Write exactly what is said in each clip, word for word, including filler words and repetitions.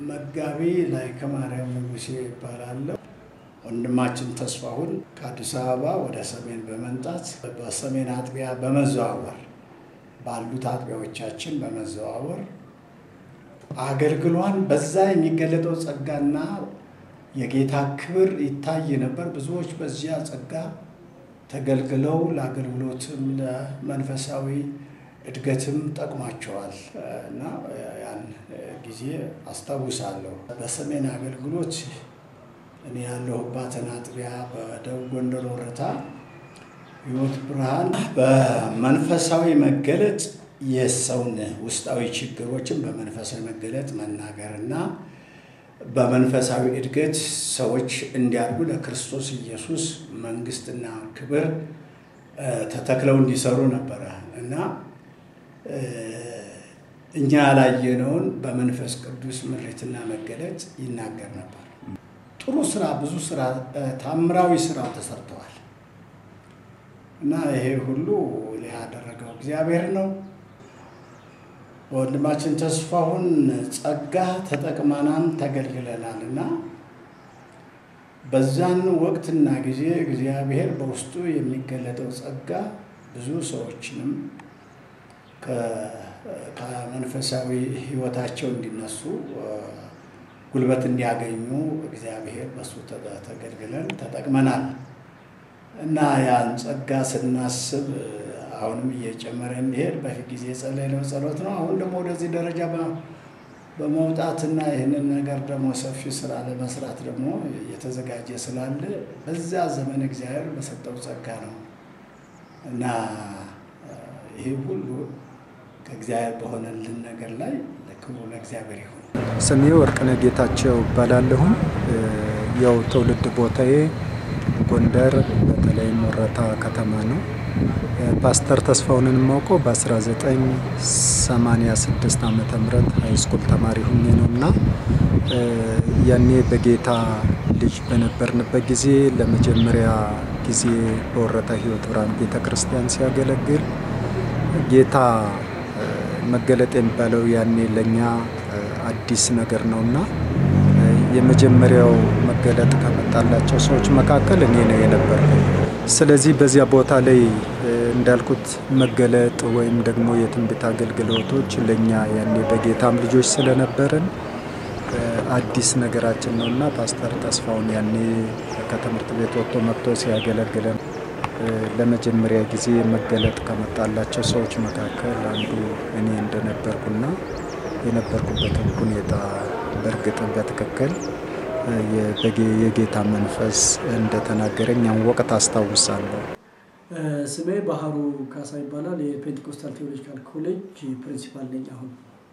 መጋቢ ላይ ከማርያም ንጉሴ ይባላል። ወንድማችን ተስፋሁን ከአዲስ አበባ ወደ ሰሜን በመንጣት በሰሜን አጥቢያ በመዘዋወር ባሉት አጥቢያዎቻችን በመዘዋወር አገልግሏን በዛ የሚገለጠው ጸጋና የጌታ ክብር ይታይ ነበር። ብዙዎች በዚያ ጸጋ ተገልግለው ለአገልግሎትም ለመንፈሳዊ እድገትም ጠቅማቸዋል እና ያን ጊዜ አስታውሳለሁ። በሰሜን አገልግሎት እኔ ያለሁባትን አጥቢያ በደቡብ ጎንደር ወረታ ሕይወት ብርሃን በመንፈሳዊ መገለጥ የሰውን ውስጣዊ ችግሮችን በመንፈሳዊ መገለጥ መናገርና በመንፈሳዊ እድገት ሰዎች እንዲያድጉ ለክርስቶስ ኢየሱስ መንግስትና ክብር ተተክለው እንዲሰሩ ነበር እና እኛ ያላየነውን በመንፈስ ቅዱስ ምሪትና መገለጥ ይናገር ነበር። ጥሩ ስራ ብዙ ስራ ታምራዊ ስራ ተሰርተዋል እና ይሄ ሁሉ ያደረገው እግዚአብሔር ነው። ወንድማችን ተስፋሁን ጸጋ ተጠቅመናን ተገልግለናልና በዛን ወቅትና ጊዜ እግዚአብሔር በውስጡ የሚገለጠው ጸጋ ብዙ ሰዎችንም ከመንፈሳዊ ህይወታቸው እንዲነሱ ጉልበት እንዲያገኙ እግዚአብሔር በሱ ተገልግለን ተጠቅመናል እና ያን ጸጋ ስናስብ አሁንም እየጨመረ እንዲሄድ በፊት ጊዜ ጸለይነው ጸሎት ነው። አሁን ደግሞ ወደዚህ ደረጃ በመውጣትና ይህንን ነገር ደግሞ ሰፊ ስራ ለመስራት ደግሞ የተዘጋጀ ስላለ በዛ ዘመን እግዚአብሔር በሰጠው ጸጋ ነው እና ይሄ ሁሉ ከእግዚአብሔር በሆነልን ነገር ላይ ለክብሩ ለእግዚአብሔር ይሁን። ስሜ ወርቅነህ ጌታቸው እባላለሁ። ያው ትውልድ ቦታዬ ጎንደር በተለይ ወረታ ከተማ ነው። ፓስተር ተስፋሁንን ማውቀው በ1986 ዓመተ ምህረት ሃይስኩል ተማሪ ሆኜ ነውና ያኔ በጌታ ልጅ በነበርንበት ጊዜ ለመጀመሪያ ጊዜ በወረታ ሕይወት ብርሃን ቤተክርስቲያን ሲያገለግል ጌታ መገለጥ የሚባለው ያኔ ለኛ አዲስ ነገር ነውና የመጀመሪያው መገለጥ ከመጣላቸው ሰዎች መካከል እኔ ነኝ የነበርኩት። ስለዚህ በዚያ ቦታ ላይ እንዳልኩት መገለጥ ወይም ደግሞ የትንቢት አገልግሎቶች ለኛ ያኔ በጌታም ልጆች ስለነበርን አዲስ ነገራችን ነውና ፓስተር ተስፋሁን ያኔ ከትምህርት ቤት ወጥቶ መጥቶ ሲያገለግለን ለመጀመሪያ ጊዜ መገለጥ ከመጣላቸው ሰዎች መካከል አንዱ እኔ እንደነበርኩና የነበርኩበትን ሁኔታ በእርግጥ በትክክል የጌታ መንፈስ እንደተናገረኝ ያን ወቅት አስታውሳለሁ። ስሜ ባህሩ ካሳ ይባላል። የፔንቴኮስታል ቴዎሎጂካል ኮሌጅ ፕሪንሲፓል ነኝ። አሁን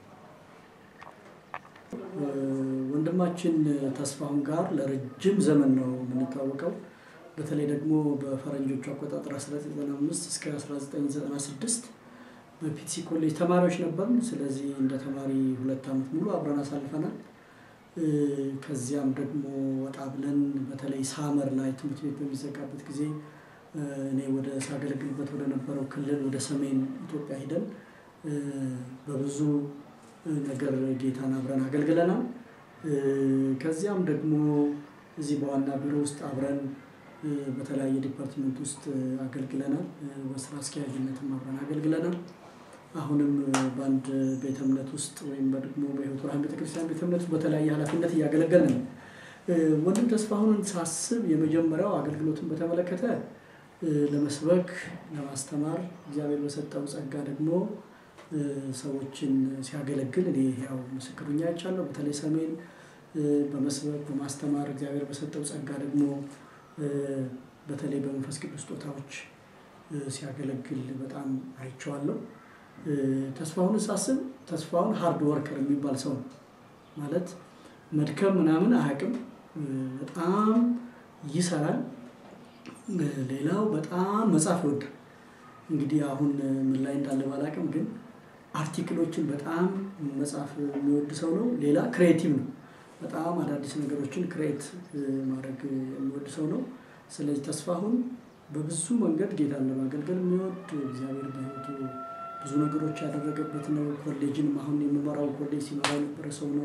ወንድማችን ተስፋሁን ጋር ለረጅም ዘመን ነው የምንታወቀው። በተለይ ደግሞ በፈረንጆቹ አቆጣጠር አስራ ዘጠኝ ዘጠና አምስት እስከ አስራ ዘጠኝ ዘጠና ስድስት በፒቲሲ ኮሌጅ ተማሪዎች ነበርን። ስለዚህ እንደ ተማሪ ሁለት ዓመት ሙሉ አብረን አሳልፈናል። ከዚያም ደግሞ ወጣ ብለን በተለይ ሳመር ላይ ትምህርት ቤት በሚዘጋበት ጊዜ እኔ ወደ ሳገለግልበት ወደ ነበረው ክልል ወደ ሰሜን ኢትዮጵያ ሄደን በብዙ ነገር ጌታን አብረን አገልግለናል። ከዚያም ደግሞ እዚህ በዋና ቢሮ ውስጥ አብረን በተለያየ ዲፓርትመንት ውስጥ አገልግለናል። በስራ አስኪያጅነትም አብረን አገልግለናል። አሁንም በአንድ ቤተ እምነት ውስጥ ወይም ደግሞ በሕይወት ብርሃን ቤተክርስቲያን ቤተ እምነት በተለያየ ኃላፊነት እያገለገልን ነው። ወንድም ተስፋሁንን ሳስብ የመጀመሪያው አገልግሎትን በተመለከተ ለመስበክ ለማስተማር እግዚአብሔር በሰጠው ጸጋ ደግሞ ሰዎችን ሲያገለግል እኔ ያው ምስክሩኛ አይቻለሁ። በተለይ ሰሜን በመስበክ በማስተማር እግዚአብሔር በሰጠው ጸጋ ደግሞ በተለይ በመንፈስ ቅዱስ ስጦታዎች ሲያገለግል በጣም አይቻለሁ። ተስፋሁን ሳስብ ተስፋሁን ሃርድ ወርከር የሚባል ሰው ማለት መድከም ምናምን አያውቅም። በጣም ይሰራል። ሌላው በጣም መጻፍ ይወዳል። እንግዲህ አሁን ምን ላይ እንዳለ ባላውቅም ግን አርቲክሎችን በጣም መጻፍ የሚወድ ሰው ነው። ሌላ ክሬቲቭ ነው። በጣም አዳዲስ ነገሮችን ክሬት ማድረግ የሚወድ ሰው ነው። ስለዚህ ተስፋሁን በብዙ መንገድ ጌታን ለማገልገል የሚወድ እግዚአብሔር በሕይወቱ ብዙ ነገሮች ያደረገበት ነው። ኮሌጅን አሁን የሚመራው ኮሌጅ ሲመራ የነበረ ሰው ነው።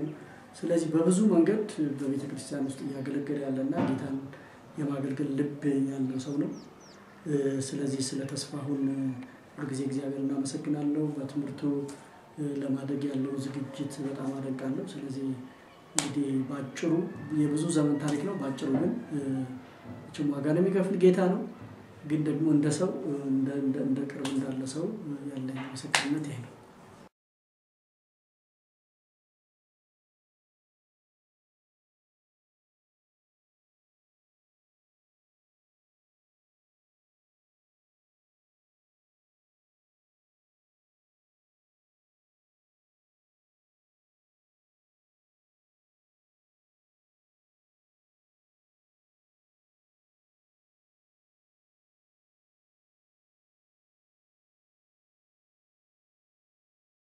ስለዚህ በብዙ መንገድ በቤተ ክርስቲያን ውስጥ እያገለገለ ያለና ጌታን የማገልገል ልብ ያለው ሰው ነው። ስለዚህ ስለ ተስፋሁን ሁልጊዜ እግዚአብሔር እናመሰግናለሁ። በትምህርቱ ለማደግ ያለው ዝግጅት በጣም አደንቃለሁ። ስለዚህ እንግዲህ ባጭሩ የብዙ ዘመን ታሪክ ነው። ባጭሩ ግን እቺ ዋጋ የሚከፍል ጌታ ነው። ግን ደግሞ እንደ ሰው እንደ እንደ ቅርብ እንዳለ ሰው ያለኝ ምስክርነት ይሄ ነው።